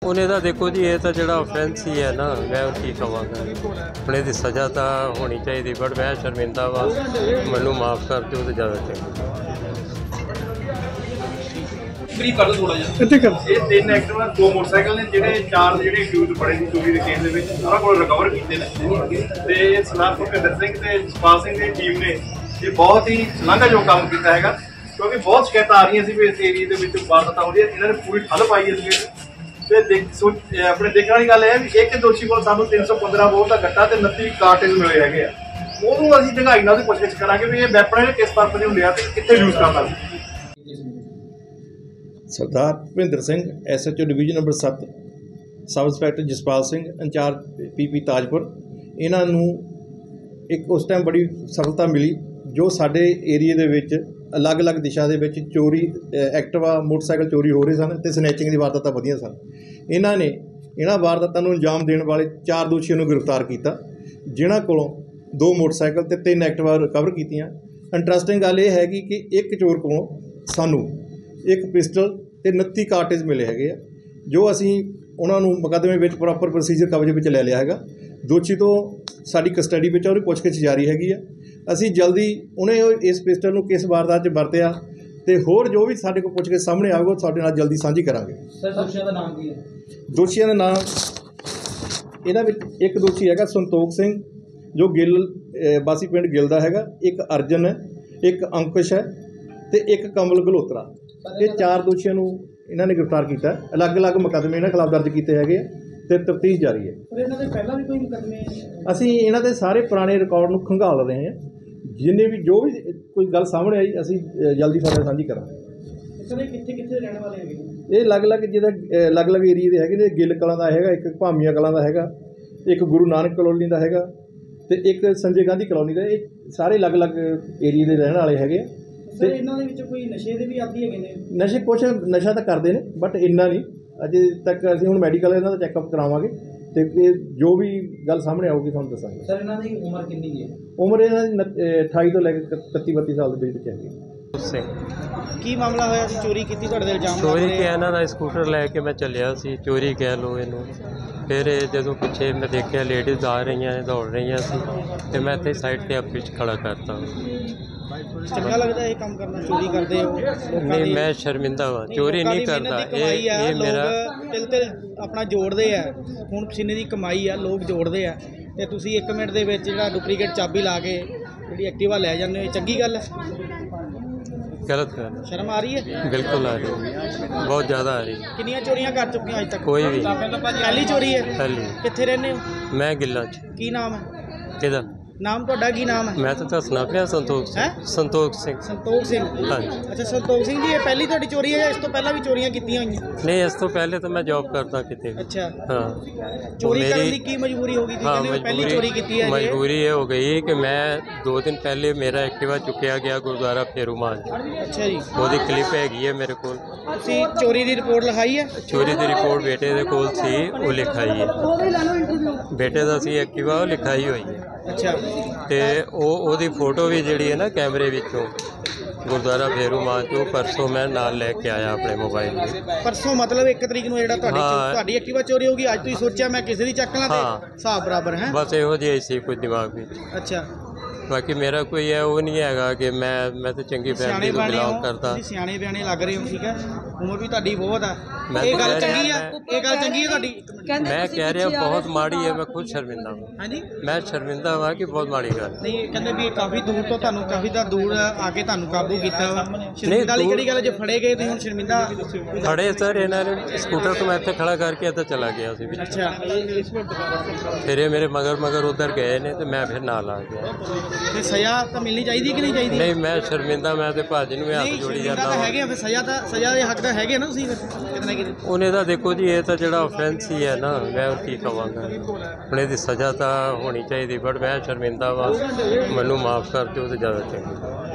ਉਹਨੇ ਤਾਂ ਦੇਖੋ ਜੀ ਇਹ ਤਾਂ ਜਿਹੜਾ ਆਫੈਂਸ ਹੀ ਹੈ ਨਾ, ਮੈਂ ਉਹ ਕੀ ਕਹਾਂਗਾ। ਹੁਣ ਇਹਦੀ ਸਜ਼ਾ ਤਾਂ ਹੋਣੀ ਚਾਹੀਦੀ, ਬਟ ਮੈਂ ਸ਼ਰਮਿੰਦਾ ਵਾ, ਮੈਨੂੰ ਮਾफ़ ਕਰ ਦਿਓ ਤਾਂ ਜ਼ਿਆਦਾ ਚੰਗਾ। कर थोड़ा जिहा ये 3 एक्टिवा 2 मोटरसाइकिल ने जिहड़े 4 जिहड़े अक्यूज फड़े सी चोरी दे केस दे विच उन्हां कोल रिकवर कीते ने ते सरदार भुपिंदर सिंह ते जसपाल सिंह दी टीम ने ये बहुत ही शलाघायोग काम कीता हैगा, क्योंकि बहुत शिकायत आ रही सी भी इस एरिए दे विच वारदातां हो रही, इन्हां ने पूरी ठल पाई इस गेट ते अपने देखण वाली गल है भी एक दोषी कोल सानूं 315 बोर दा गट्टा ते 29 कार्टेज मिले हैगे आ। ਉਹਨੂੰ ਅਸੀਂ ਢੰਗਾਈ ਨਾਲ ਉਹਦੀ ਪੁੱਛਗਿੱਛ ਕਰਾਂਗੇ ਵੀ ਇਹ ਵੈਪਨ ਕਿਸ ਪਰਪਸ ਦੇ ਹੁੰਦੇ ਆ ਤੇ ਕਿੱਥੇ ਯੂਜ਼ ਕਰਦਾ। Sardar Bhupinder Singh SHO division number 7 sub inspector Jaspal Singh incharge PP Tajpur, इन्हों एक उस टाइम बड़ी सफलता मिली जो साडे एरिए दे विच अलग अलग दिशा दे विच चोरी एक्टिवा मोटरसाइकिल चोरी हो रहे सन ते स्नैचिंग दी वारदातां वधियां सन। इन्हां ने इन्हां वारदातां नूं अंजाम देण वाले 4 दोषियों नूं गिरफ्तार किया, जिन्हां कोलों 2 मोटरसाइकिल ते 3 एक्टिवा रिकवर कीतियां। इंटरस्टिंग गल यह हैगी कि एक चोर कोलों सानूं एक पिस्टल ते 29 कार्टेज मिले हैगे, जो असी उन्होंने मुकदमे में प्रॉपर प्रोसीजर कब्जे में ले लिया है। दोषी तो साड़ी कस्टडी में और पुछगिछ जारी हैगी है। असी जल्दी उन्हें इस पिस्टल को किस वारदात वरत्या तो होर जो भी साढ़े को पुछगिछ सामने आएगा वो साढ़े नाल जल्दी साझी करांगे। दोषियों का नाम इन्हां विच एक दोषी है संतोख सिंह जो गिल बासी पिंड गिल दा हैगा, एक अर्जन है, एक अंकुश है तो एक कमल गलोत्रा। ये 4 दोषियों को इन्होंने गिरफ्तार किया। अलग अलग मुकदमे इन्होंने खिलाफ दर्ज किए हैं तो तफ्तीश जारी है। असी इन्हों के सारे पुराने रिकॉर्ड को खंगाल रहे हैं, जिन्हें भी जो भी कोई गल सामने आई असी जल्दी सारे साझी करांगे। ये अलग अलग जिदा अलग अलग एरिए के है, गिल कलां का है, एक भामिया कलां का है, एक गुरु नानक कलोनी का है तो एक संजय गांधी कलोनी का। ये सारे अलग अलग एरिए के रहने वाले है। सर इन्हां दे विच कोई नशे दे भी आदी हैगे ने? नशे कुछ नशा तो करते हैं बट इन्ना नहीं, अजे तक असीं हुण मैडिकल इन्हां दा चैकअप करावांगे तो जो भी गल सामने आऊगी तुहानूं दस्सांगे। सर इन्हां दी उम्र कितनी है? उम्र इन्हां दी 28 तो लैके 31-32 साल के बीच हैगी। की मामला होया सी? चोरी की तुहाडे ते इल्जाम चोरी क्या इन्हां दा स्कूटर लैके मैं चलिया सी, चोरी कह लो इनू। फिर जो पिछे मैं देखा लेडीज़ आ रही दौड़ रही सी तो मैं इतने साइड पर अपने खड़ा करता। चंगा लगता है ये काम करना? चोरी करते हो? नहीं, मैं शर्मिंदा वा, चोरी नहीं करता। ये मेरा तिल अपना जोड़ते हैं, खून पसीने की कमाई है, लोग जोड़ते हैं तो तुसी 1 मिनट के जो डुप्लीकेट चाबी ला के जी एक्टिवा लै जाते हो, चंगी गल है? गलत गल। शर्म आ रही है? बिल्कुल आ रही है, बहुत ज़्यादा आ रही है। कितनी चोरियां कर चुके हैं अज तक? कोई भी पहली चोरी है? पहली। कित्थे रहने हो? मैं गिल्ला की नाम है? किदा नाम तो की नाम है? मैं तो दसना पिया संतोख सिंह। संतोख सिंह। संतोख सिंह। हाँ। अच्छा संतोख सिंह जी, ये पहली थोड़ी चोरी है या इस तो पहला भी चोरियां कीतियां हुई? नहीं, इस तो पहले तो मैं जॉब करता कितने। अच्छा हाँ। चोरी करने की की मजबूरी होगी? हाँ, पहली चोरी की है। मजबूरी ये हो गई कि मैं 2 दिन पहले मेरा एक्टिवा चुकया गया गुरुद्वारा फेरूमान। अच्छा जी। वो क्लिप हैगी है मेरे को। चोरी की रिपोर्ट लिखाई है? चोरी की रिपोर्ट बेटे के कोल सी, वो लिखाई है। बेटे का सी एक्टिवा वो लिखाई हुई है। अच्छा। तो वो फोटो भी जी है ना कैमरे विचों गुरुद्वारा फेरूमान चो परसों मैं नाल लैके आया अपने मोबाइल में। परसों मतलब 1 तरीक नूं जिहड़ा तुहाडी एक्टिवा चोरी होगी, अज तुसीं सोचिया मैं किसी दी चक ला ते हिसाब बराबर है? बस इहो जिहा सी कुछ दिमाग में। अच्छा। बाकी मेरा कोई है वो नहीं है कि मैं तो चंगी फैमिली को बिलोंग करता। सियाने बयाने लग रहे हो, ठीक है, उम्र भी तुहाडी बहुत है, ये गल चंगी है, ये गल चंगी है तुहाडी? मैं कह रहा बहुत माड़ी है, मैं खुद शर्मिंदा हूँ। हाँ जी, मैं शर्मिंदा हुआ कि बहुत माड़ी गल नहीं। कहते भी काफ़ी दूर तो तुहानूं काफ़ी दूर आके तुहानूं काबू किया। शर्मिंदा वाली किहड़ी गल, जो फड़े गए तो हुण शर्मिंदा? फड़े सर इन्होंने स्कूटर तो मैं इत्थे खड़ा करके इधर चला गया सी। अच्छा। फिर ये मेरे मगर उधर गए ने तो मैं फिर नाल आ गया। सज़ा तो मिलनी चाहिए कि नहीं चाहिए? नहीं, मैं शर्मिंदा, मैं तो भाजी नूं हत्थ जोड़ी जाता। सज़ा के हक है ना कितने उन्हें तो देखो जी ये तो जो ऑफेंस ही है ना, मैं और की कहांगा। हुण इहदी सज़ा तो होनी चाहिए बट मैं शर्मिंदा वा, मैनूं माफ़ कर दिओ तो ज़्यादा चंगा।